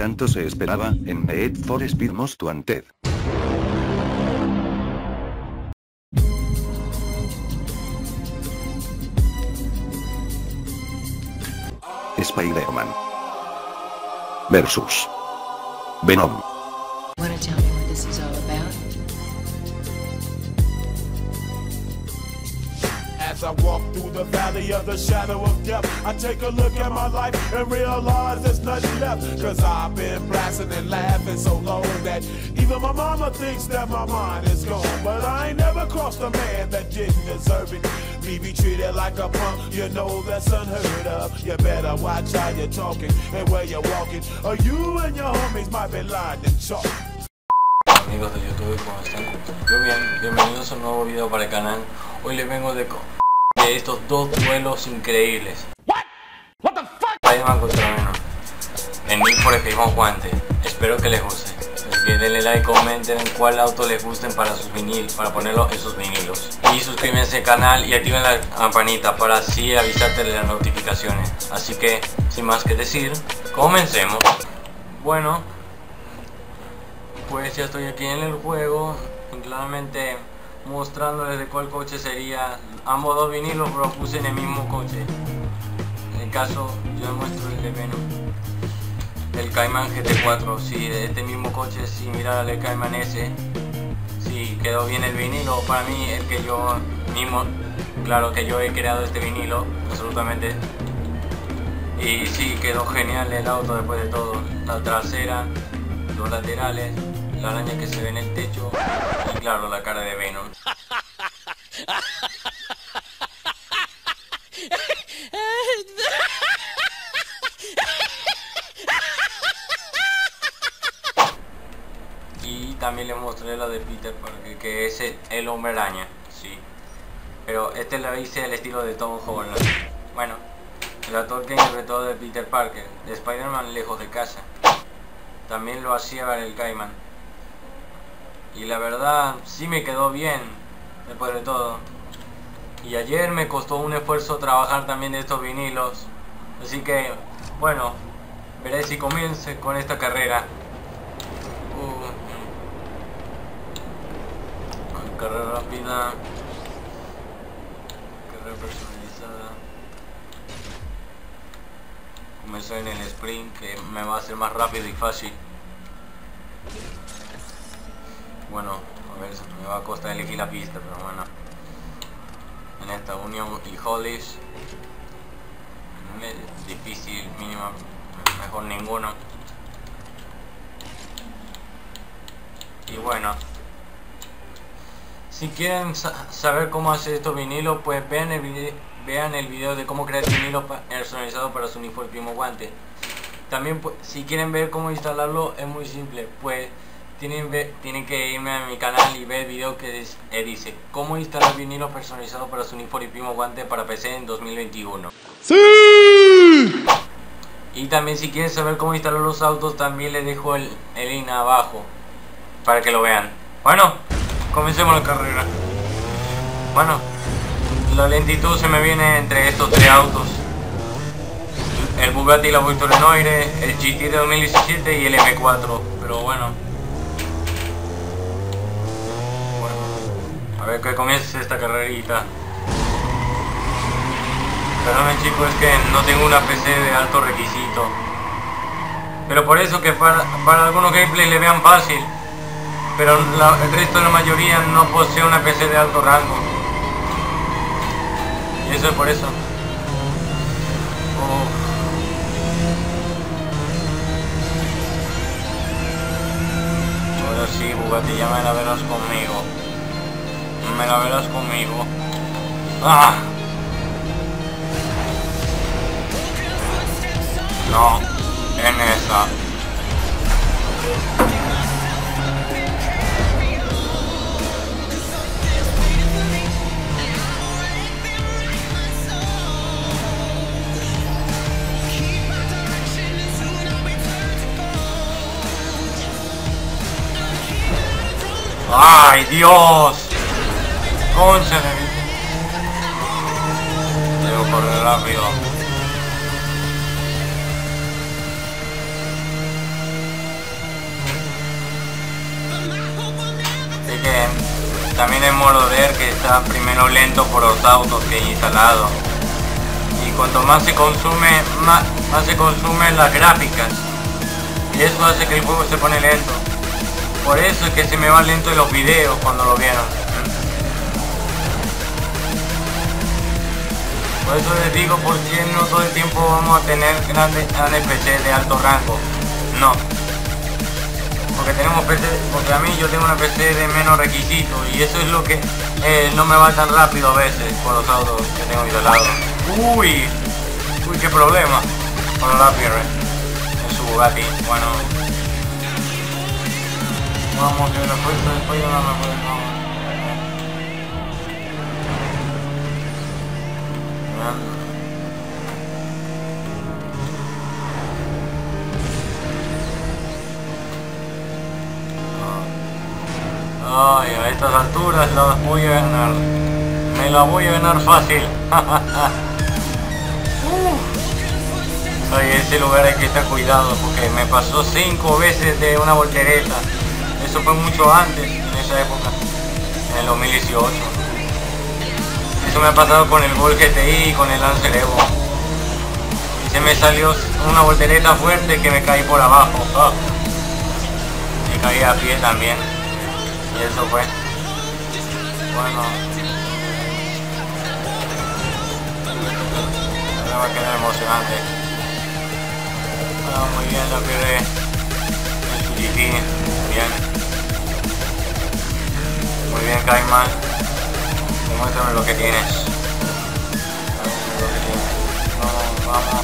tanto se esperaba, en Need for Speed Most Wanted. Spider-Man versus Venom. Wanna tell me what this is all about? As I walk through the valley of the shadow of death, I take a look at my life and realize there's nothing left. Cause I've been blasting and laughing so long that even my mama thinks that my mind is gone. But I ain't never crossed a man that didn't deserve it. Me be treated like a punk, you know that's unheard of. You better watch how you're talking and where you're walking, or you and your homies might be lying in chalk. Amigos de YouTube, ¿cómo están? Yo bien, bienvenidos a un nuevo video para el canal. Hoy les vengo de estos dos duelos increíbles. What the fuck? Spider-Man contra Venom en Need for Speed Most Wanted. Espero que les guste. Así que denle like, comenten en cuál auto les gusten para sus vinilos, para ponerlo en sus vinilos. Y suscríbanse al canal y activen la campanita para así avisarte de las notificaciones. Así que, sin más que decir, comencemos. Bueno, pues ya estoy aquí en el juego, claramente mostrándoles de cuál coche sería. Ambos dos vinilos pero puse en el mismo coche. En el caso yo muestro el de Venom, el Cayman GT4. Sí, de este mismo coche es similar al Cayman S. Sí, quedó bien el vinilo. Para mí, el que yo mismo, claro que yo he creado este vinilo, absolutamente. Y sí, quedó genial el auto después de todo. La trasera, los laterales, la araña que se ve en el techo y claro, la cara de Venom. Y también les mostré la de Peter Parker, que es el hombre araña, sí. Pero este lo hice al estilo de Tom Holland. Bueno, el actor que interpretó de Peter Parker, de Spider-Man lejos de casa, también lo hacía el Cayman. Y la verdad, sí me quedó bien, después de todo. Y ayer me costó un esfuerzo trabajar también de estos vinilos. Así que, bueno, veré si comienzo con esta carrera. Carrera rápida. Carrera personalizada. Comenzó en el sprint, que me va a hacer más rápido y fácil. Bueno, a ver, me va a costar elegir la pista, pero bueno. En esta Union y Hollis, difícil, mínima, mejor ninguno. Y bueno, si quieren saber cómo hacer estos vinilos, pues vean el video de cómo crear vinilos personalizados para su Need for Speed Most Wanted. También, pues, si quieren ver cómo instalarlo, es muy simple, pues tienen que irme a mi canal y ver el video que dice cómo instalar vinilos personalizados para su Need for Speed Most Wanted para PC en 2021. ¡Sí! Y también, si quieren saber cómo instalar los autos, también les dejo el link abajo para que lo vean. Bueno, comencemos la carrera. Bueno, la lentitud se me viene entre estos tres autos: el Bugatti, la Volkswagen Noire, el GT de 2017 y el M4. Pero bueno, a ver que comience esta carrerita. Perdón chicos, es que no tengo una PC de alto requisito, pero por eso que para algunos gameplays le vean fácil, pero el resto de la mayoría no posee una PC de alto rango. Y eso es por eso. Ahora sí, Bugatti, ya me la verás conmigo. Me la verás conmigo. ¡Ah! No, en esa. ¡Ay, Dios! Concha de mí. Debo correr rápido. Así que también el Moroder, que está primero lento por los autos que he instalado. Y cuanto más se consume, más se consumen las gráficas. Y eso hace que el juego se pone lento. Por eso es que se me van lento los videos cuando lo vieron. Por eso les digo, ¿por qué no todo el tiempo vamos a tener grandes PC de alto rango? No. Porque tenemos PC, porque a mí yo tengo una PC de menos requisitos y eso es lo que no me va tan rápido a veces por los autos que tengo instalados. Uy, qué problema con la pierre en su Bugatti. Bueno, vamos que después no me pueden. Ay, a estas alturas las voy a ganar. Me la voy a ganar fácil. Ay, ese lugar hay que estar cuidado porque me pasó 5 veces de una voltereta. Eso fue mucho antes, en esa época, en el 2018. Eso me ha pasado con el Gol GTI y con el Lancer Evo. Y se me salió una voltereta fuerte que me caí por abajo. Me caí a pie también. Y eso fue. Bueno. Ahora va a quedar emocionante. Bueno, muy bien, la pierde el Suzuki. Bien. Muy bien, Caimán. Demuéstrame lo que tienes. Vamos.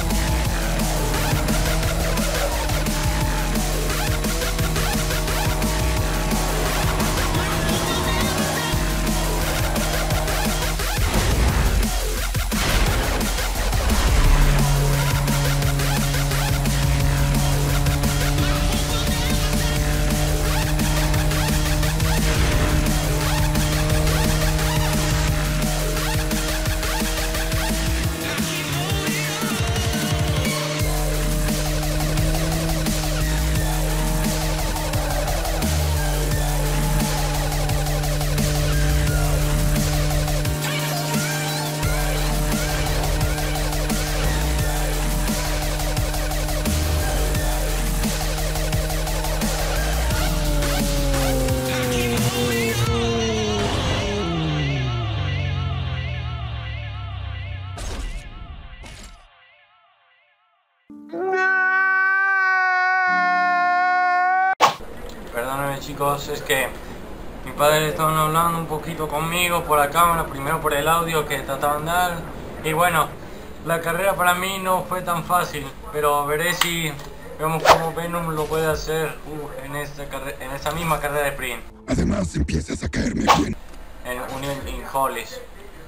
Perdónenme chicos, es que mi padre estaban hablando un poquito conmigo por la cámara, primero por el audio que trataban de dar. Y bueno, la carrera para mí no fue tan fácil, pero veré si vemos cómo Venom lo puede hacer en esta misma carrera de sprint. Además empiezas a caerme bien. En Union Hollis.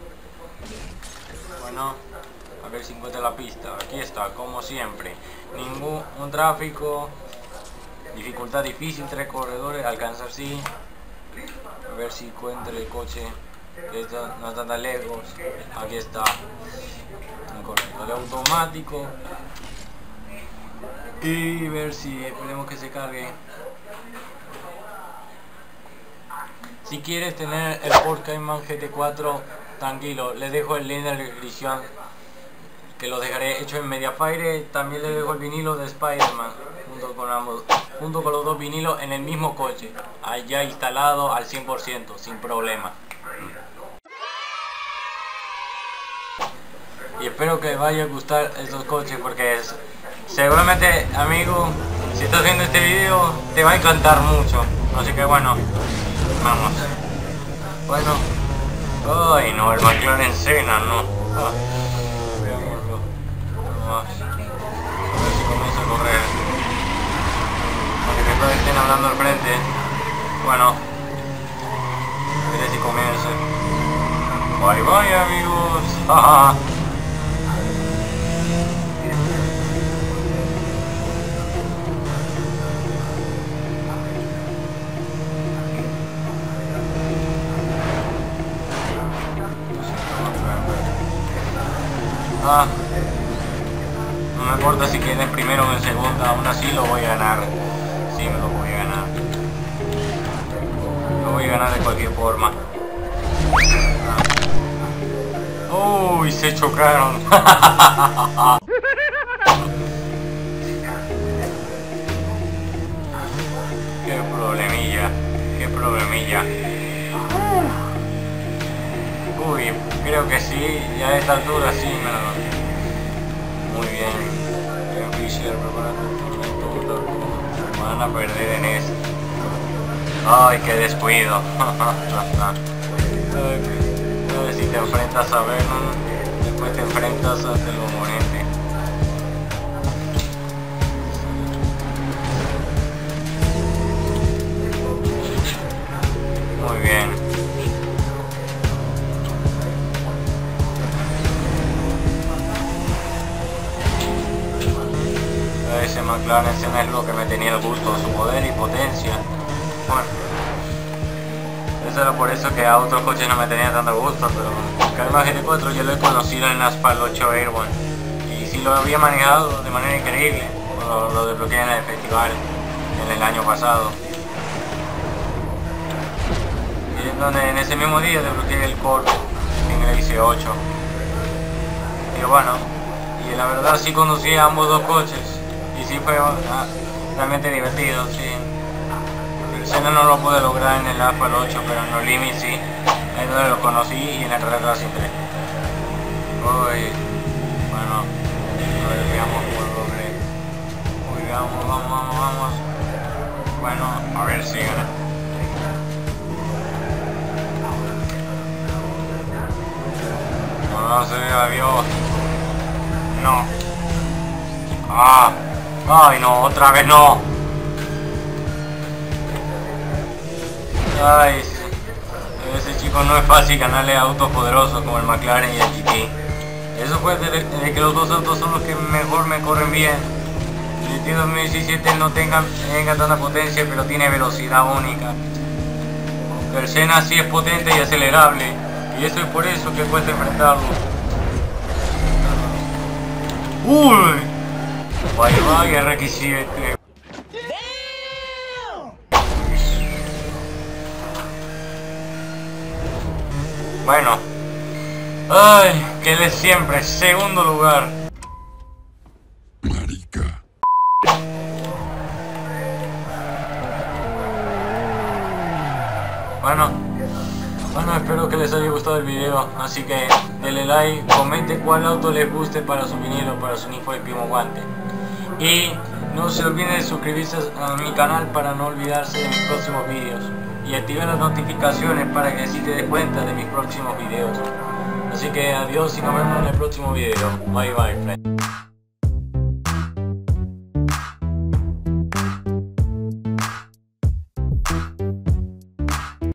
Bueno, a ver si encuentra la pista. Aquí está, como siempre. Ningún tráfico. Dificultad difícil, 3 corredores, alcanzar sí. A ver si encuentra el coche. Que no está tan lejos. Aquí está. Un corredor automático. Y ver si esperemos que se cargue. Si quieres tener el Porsche Cayman GT4, tranquilo, les dejo el link de la descripción, que lo dejaré hecho en Mediafire. También les dejo el vinilo de Spider-Man junto con los dos vinilos en el mismo coche, allá instalado al 100%, sin problema. Y espero que les vaya a gustar estos coches, porque seguramente, amigo, si estás viendo este video te va a encantar mucho. Así que bueno, vamos. Bueno, ay no, el McLaren Senna, no. Veámoslo. Vamos. A ver si comienza a correr. Aunque después estén hablando al frente. Bueno, a ver si comienza. Bye bye amigos. No me importa si queden primero o en segunda, aún así lo voy a ganar. Sí, me lo voy a ganar. Lo ganar de cualquier forma. Uy, se chocaron. Qué problemilla, qué problemilla. Uy, creo que sí, ya a esta altura sí me lo... Muy bien. Fisher, van a perder en esto. Ay, qué descuido. Si te enfrentas a Vernon, después te enfrentas a Telomorente. Muy bien. Ese McLaren es lo que me tenía el gusto, su poder y potencia. Bueno, eso era por eso que a otros coches no me tenía tanto gusto, pero Karma GT4 yo lo he conocido en Asphalt 8 Airborne y sí lo había manejado de manera increíble. Lo desbloqueé en el festival en el año pasado. Y es donde en ese mismo día desbloqueé el Corvette en el IC8. Y bueno, y la verdad sí conducí a ambos dos coches. Y sí fue realmente divertido, sí. El Senna no lo pude lograr en el Asphalt 8, pero en los Limits sí. Ahí es donde lo conocí y en el Red Racing 3. Uy, bueno, a ver, veamos cómo lo logré. Uy, vamos. Bueno, a ver si gana. No sé, adiós. No. Ay, no, otra vez no. Ay, ese chico no es fácil ganarle a autos poderosos como el McLaren y el GT. Eso fue desde que los dos autos son los que mejor me corren bien. El GT 2017 no tenga tanta potencia, pero tiene velocidad única. El Senna sí es potente y acelerable, y eso es por eso que cuesta enfrentarlo. ¡Uy! Vaya, RX7. Bueno. Ay, quedé siempre segundo lugar. Marica. Bueno, espero que les haya gustado el video, así que denle like, comenten cuál auto les guste para su vinilo, para su Need for Speed Primo Guante. Y no se olviden de suscribirse a mi canal para no olvidarse de mis próximos videos. Y activen las notificaciones para que así te des cuenta de mis próximos videos. Así que adiós y nos vemos en el próximo video. Bye bye, friends.